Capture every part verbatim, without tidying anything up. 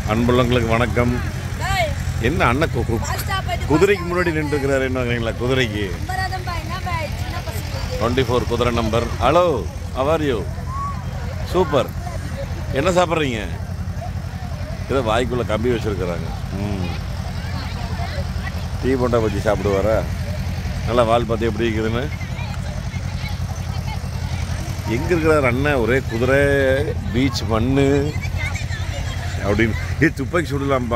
அன்புள்ளங்களுக்கு வணக்கம். என்ன அண்ணன் குதிரைக்கு முன்னாடி நின்று இருக்கிறாரு என்ன குதிரைக்கு டுவெண்ட்டி ஃபோர் குதிரை number. Hello how you? Super. என்ன சாப்பிட்றீங்க? ஏதோ வாய்க்குள்ளே கம்பி வச்சுருக்குறாங்க. ம் டீ போண்டா பற்றி சாப்பிடுவாரா? நல்லா வால் பார்த்து எப்படி இருக்குதுன்னு. எங்கே இருக்கிறார் அண்ணன்? ஒரே குதிரை, பீச், மண் அப்படின்னு. ஏ துப்பாக்கி சுடலாம்ப்பா.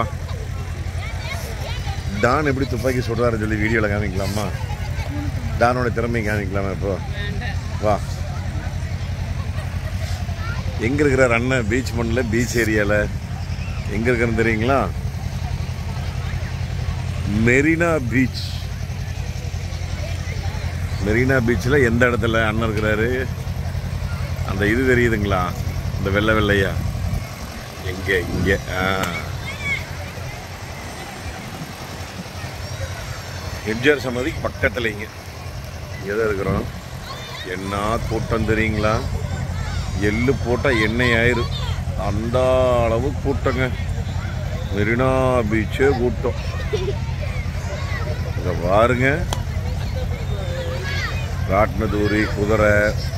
டான் எப்படி துப்பாக்கி சுடுறாருன்னு சொல்லி வீடியோவில் காமிக்கலாமா? டானோட திறமை காமிக்கலாமா? இப்போ வா. எங்கே இருக்கிறார் அண்ணன்? பீச் மண்ணில், பீச் ஏரியாவில். எங்கே இருக்கிறன்னு தெரியுங்களா? மெரினா பீச். மெரினா பீச்சில் எந்த இடத்துல அண்ணன் இருக்கிறாரு? அந்த இது தெரியுதுங்களா? இந்த வெள்ளை வெள்ளையா எங்கே? இங்கே. ஆ எம்ஜிஆர் சமாதிக்கு பக்கத்தில் இங்கே இங்கே தான் இருக்கிறோம். என்ன கூட்டம் தெரியுங்களா? எள்ளு போட்டால் எண்ணெய் ஆயிரும் அந்த அளவு கூட்டங்க. மெரினா பீச்சே கூட்டம். இதை பாருங்க. ராட்டினதூரி, குதிரை,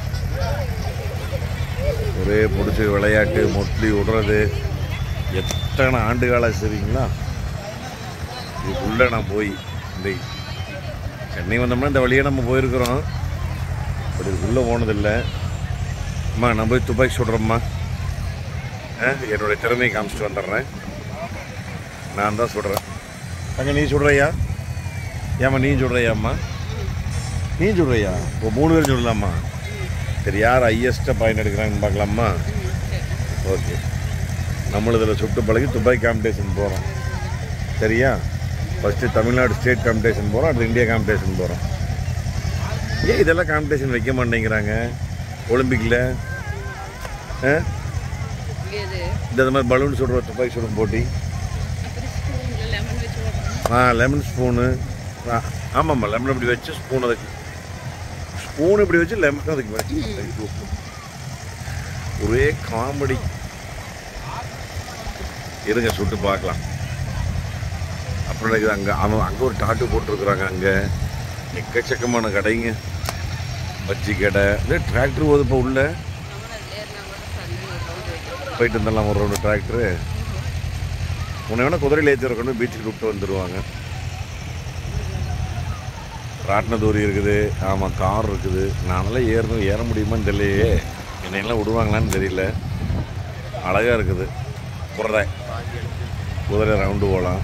ஒரே பிடிச்சி விளையாட்டு, மொட்லி விடுறது. எத்தனை ஆண்டு காலம் சரிங்களா? இதுக்குள்ளே நான் போய் இந்த சென்னை வந்தோம்னா இந்த வழியாக நம்ம போயிருக்கிறோம். அப்படி இதுக்குள்ளே போனதில்லை. அம்மா நான் போய் துப்பாக்கி சுடுறேம்மா. என்னுடைய திறமையை காமிச்சிட்டு வந்துடுறேன். நான் தான் சுடுறேன். அங்கே நீ சுடுறையா? ஏம்மா நீ சுடுறையாம்மா? நீ சுடுறையா? இப்போ மூணு பேர் சுடலாமா? சரி, யார் ஹையஸ்ட்டாக பாயிண்ட் எடுக்கிறாங்கன்னு பார்க்கலாமா? ஓகே, நம்மளும் இதில் சுட்டு பழகி துப்பாக்கி காம்படிஷன் போகிறோம். சரியா? ஃபஸ்ட்டு தமிழ்நாடு ஸ்டேட் காம்படிஷன் போகிறோம், அடுத்து இந்தியா காம்படிஷன் போகிறோம். ஏன் இதெல்லாம் காம்படிஷன் வைக்க மாட்டேங்கிறாங்க ஒலிம்பிக்கில்? இந்த மாதிரி பலூன் சுடுற, துப்பாக்கி சுடும் போட்டி. ஆ லெமன் ஸ்பூனு. ஆமாம்மா, லெமன் இப்படி வச்சு ஸ்பூன் அதுக்கு ஸ்பூன் இப்படி வச்சு லெமன் அதுக்கு வச்சு. ஒரே காமெடி. இருங்க சுட்டு பார்க்கலாம். அப்புறம் இருக்குது அங்கே அவன் அங்கே ஒரு டாட்டு போட்டிருக்குறாங்க. அங்கே எக்கச்சக்கமான கடைங்க. பஜ்ஜி கடை. இதே டிராக்டர் போகுது இப்போ உள்ள. போயிட்டு வந்துடலாம் ஒரு ரவுண்டு டிராக்டரு. உன்னை வேணால் குதிரையில் ஏற்றி இருக்கணும், பீச்சுக்கு கூப்பிட்டு வந்துடுவாங்க. ராட்டினதூரி இருக்குது. ஆமாம், கார் இருக்குது. நானெல்லாம் ஏறணும், ஏற முடியுமான்னு தெரியலையே. என்னையெல்லாம் விடுவாங்களான்னு தெரியல. அழகாக இருக்குது. குதிரை குதிரை ரவுண்டு போகலாம்.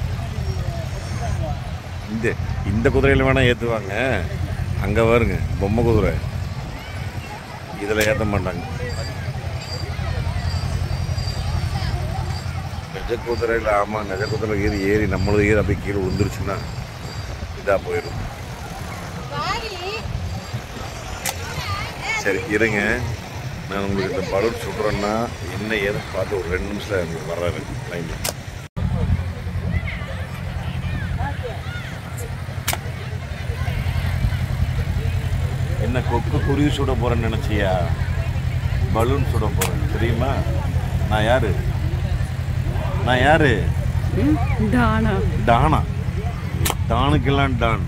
இந்த இந்த குதிரையில் வேணால் ஏற்றுவாங்க. அங்கே பாருங்க பொம்மை குதிரை. இதில் ஏற்ற மாட்டாங்க. நெஜ குதிரையில். ஆமாம், நெஜ குதிரை ஏறி ஏறி நம்மளது ஏறி அப்படியே கீழே விழுந்துருச்சுன்னா இதாக போயிடும். சரி இருங்க, நான் உங்களுக்கு இந்த பலூன் சுடுறேன்னா என்ன ஏதுன்னு பார்த்து ஒரு ரெண்டு நிமிஷம் உங்களுக்கு வர்றாரு லைனில். என்ன கொக்கு குருவி சுட போகிறேன்னு நினச்சியா? பலூன் சுட போகிறேன் தெரியுமா? நான் யாரு? நான் யாரு? டானா. டானா? டானுக்கெல்லாம் டான்.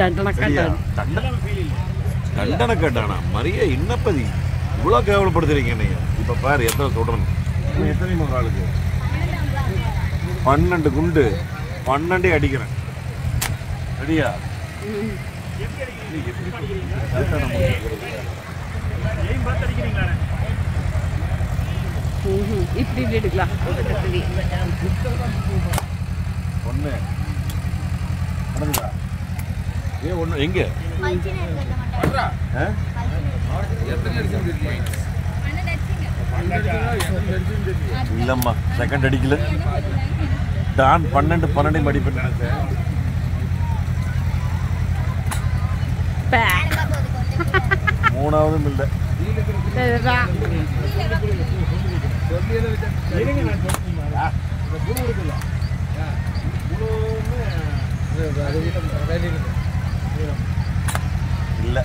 தண்டனக்கா டானா? மரியா இன்னப்பதி இவ்வளோ கேவலப்படுத்துறீங்க நீங்கள். இப்போ பாரு எத்தனை சொல்கிறேன். எத்தனை ஒரு ஆளுக்கு பன்னெண்டு குண்டு. பன்னெண்டே அடிக்கிறேன். ரெடியா? இப்படி எடுக்கலாம். ஒன்று ஏ ஒன்று எங்கே? இல்லம்மா, செகண்ட் அடிக்கல. டான் பன்னெண்டு பன்னெண்டு அடிப்பேன் நினைச்சேன். மூணாவதும் இல்லை. இல்ல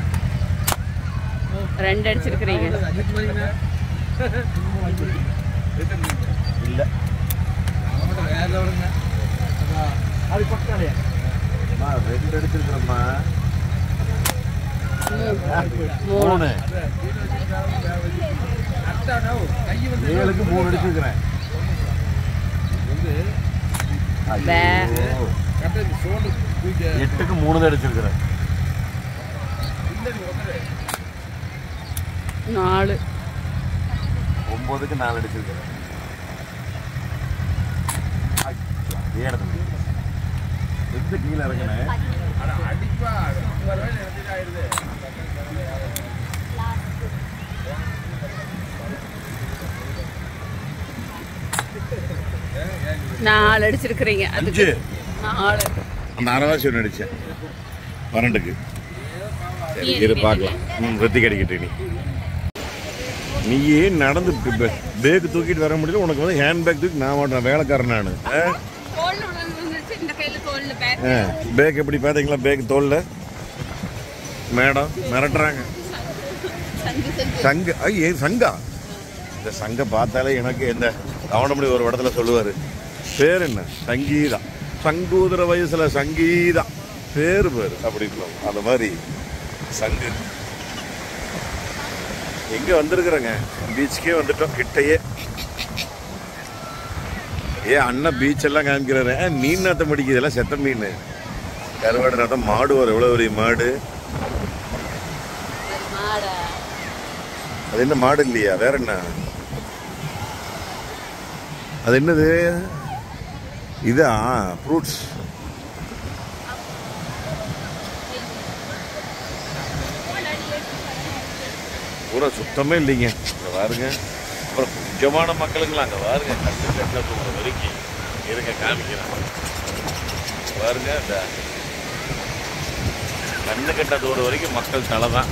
ரெண்டு அடிச்சிருக்கீங்க. இல்ல மூணு ஏழுக்கு மூணு அடிச்சிருக்கிறேன். எட்டுக்கு மூணு தான் அடிச்சிருக்கிறேன். நாலு ஒன்பதுக்கு நாலு அடிச்சிருக்கிறேன். எந்த கீழே இறங்கினேன் நாலு அடிச்சிருக்கிறீங்க. அஞ்சு நாலு அந்த அரைவாசி ஒன்று அடித்தேன் பன்னெண்டுக்கு. சரி இரு பார்க்கலாம். ம் வெத்தி கிடைக்கிட்டு நீ நீயே நடந்து பேக்கு தூக்கிட்டு வர முடியல. உனக்கு வந்து ஹேண்ட் பேக் தூக்கி நான் மாட்டேன் வேலைக்காரன் நான். பேக் எப்படி பார்த்தீங்களா? பேக் தோல்ல மேடம் மிரட்டுறாங்க. சங்கு ஐயே சங்கா. இந்த சங்கை பார்த்தாலே எனக்கு இந்த கவனமணி ஒரு இடத்துல சொல்லுவார் பேர் என்ன சங்கீதா. சங்கூதர வயசுல சங்கீதா பேரு பேர் அப்படின்னு அந்த மாதிரி சங்கு. எங்க வந்திருக்கிறேங்க பீச்சுக்கே வந்துட்டோம் கிட்டையே. ஏ அண்ணன் பீச் எல்லாம் காமிக்கிறாரு. மீன் நாத்தம் அடிக்குது எல்லாம் செத்த மீன் கருவாடு நாத்தம். மாடு வரும் எவ்வளோ பெரிய மாடு. அது என்ன மாடு இல்லையா வேற என்ன அது என்னது? இதா ஃப்ரூட்ஸ். பூரா சுத்தமே இல்லைங்க. அங்கே பாருங்க. அப்புறம் கொஞ்சமான மக்களுங்களா அங்கே பாருங்க. கட்டு கட்டில் தூங்குற வரைக்கும் இருங்க காமிக்கிறாங்க பாருங்க. இந்த கண்ணு கட்ட தூரம் வரைக்கும் மக்கள் தலை தான்.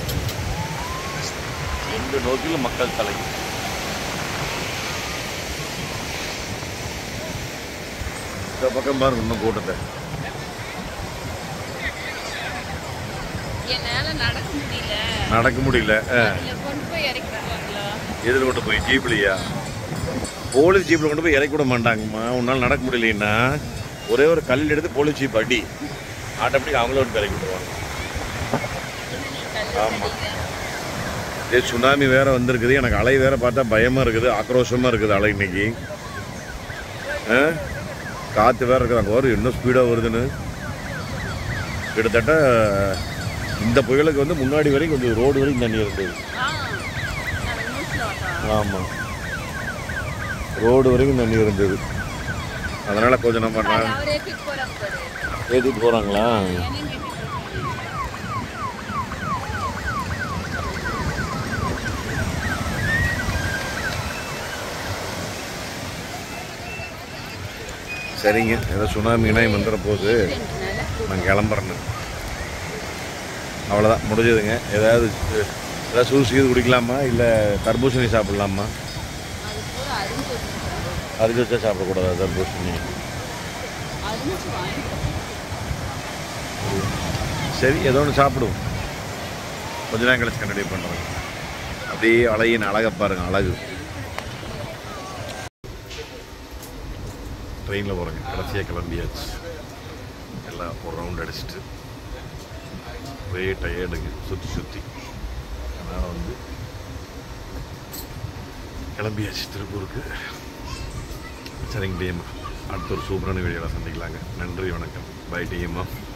எந்த நோக்கிலும் மக்கள் தலை. இந்த பக்கம் பாருங்க இன்னும் கூட்டத்தை. நடக்க முடியல. எதில் கொண்டு போய் ஜீப்லையா? போலீஸ் ஜீப்பில் கொண்டு போய் இறக்கி விட மாட்டாங்கம்மா. உன்னால் நடக்க முடியலன்னா ஒரே ஒரு கல் எடுத்து போலீஸ் ஜீப் அடி ஆட்டோமேட்டிக் அவங்கள விட்டு இறக்கி விடுவாங்க. ஆமாம். இதே சுனாமி வேற வந்திருக்குது. எனக்கு அலை வேற பார்த்தா பயமாக இருக்குது, ஆக்ரோஷமாக இருக்குது அலை இன்னைக்கு. காற்று வேற இருக்குது. அங்கே வரும் இன்னும் ஸ்பீடாக வருதுன்னு. கிட்டத்தட்ட இந்த புயலுக்கு வந்து முன்னாடி வரைக்கும் கொஞ்சம் ரோடு வரைக்கும் தண்ணி இருந்தது. ஆமாம் ரோடு வரைக்கும் தண்ணி இருந்தது. அதனால் கொஞ்சம் நம்ம ஏற்றிட்டு போகிறாங்களா? சரிங்க. ஏதோ சுனாமி இணையம் வந்துட போகுது. நான் கிளம்புறேன்னு. அவ்வளோதான் முடிஞ்சதுங்க. ஏதாவது ஏதாவது சூஸ் இது குடிக்கலாமா இல்லை தர்பூசணி சாப்பிட்லாமா? அரிஞ்சு வச்சா சாப்பிடக்கூடாது தர்பூசணி. சரி ஏதோ ஒன்று சாப்பிடுவோம். கொஞ்ச நேரம் கழிச்சு கண்டினியூ பண்ணுறோம். அப்படியே அழகின் அழகை பாருங்க. அழகு. ட்ரெயினில் போகிறேங்க. கடைசியாக கிளம்பியாச்சு. எல்லாம் ஒரு ரவுண்ட் அடிச்சுட்டு ஒரே டயர்டுங்க சுற்றி சுற்றி. அதனால் வந்து கிளம்பியாச்சு திருப்பூருக்கு. சரிங்க டிஎம்மா. அடுத்த ஒரு சூப்பரான வீடியோவில் சந்திக்கலாங்க. நன்றி வணக்கம். பை டிஎம்மா.